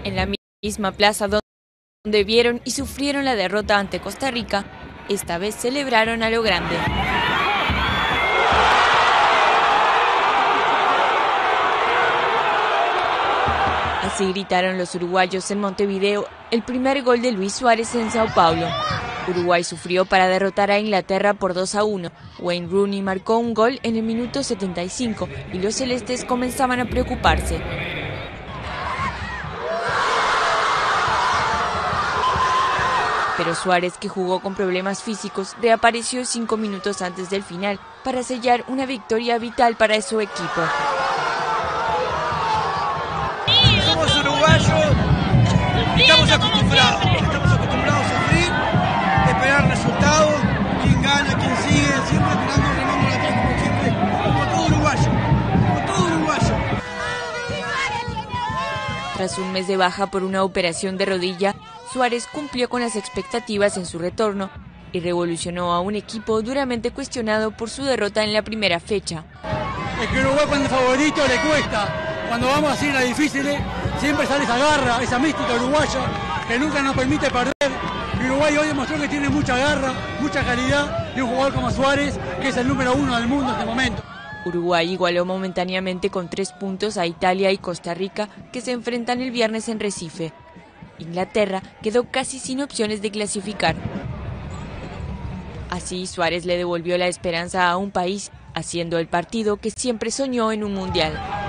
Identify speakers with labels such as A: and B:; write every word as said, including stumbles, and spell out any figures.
A: En la misma plaza donde vieron y sufrieron la derrota ante Costa Rica, esta vez celebraron a lo grande. Así gritaron los uruguayos en Montevideo el primer gol de Luis Suárez en Sao Paulo. Uruguay sufrió para derrotar a Inglaterra por dos a uno. Wayne Rooney marcó un gol en el minuto setenta y cinco y los celestes comenzaban a preocuparse. Pero Suárez, que jugó con problemas físicos, reapareció cinco minutos antes del final para sellar una victoria vital para su equipo.
B: Somos uruguayos, estamos acostumbrados, estamos acostumbrados a sufrir, a esperar resultados, quién gana, quién sigue, siempre tirando remando la atrás, como siempre, como todo uruguayo, como todo uruguayo.
A: Tras un mes de baja por una operación de rodilla, Suárez cumplió con las expectativas en su retorno y revolucionó a un equipo duramente cuestionado por su derrota en la primera fecha.
C: Es que Uruguay cuando es favorito le cuesta. Cuando vamos así en las difíciles, siempre sale esa garra, esa mística uruguaya que nunca nos permite perder. Y Uruguay hoy demostró que tiene mucha garra, mucha calidad y un jugador como Suárez, que es el número uno del mundo en este momento.
A: Uruguay igualó momentáneamente con tres puntos a Italia y Costa Rica, que se enfrentan el viernes en Recife. Inglaterra quedó casi sin opciones de clasificar. Así, Suárez le devolvió la esperanza a un país, haciendo el partido que siempre soñó en un mundial.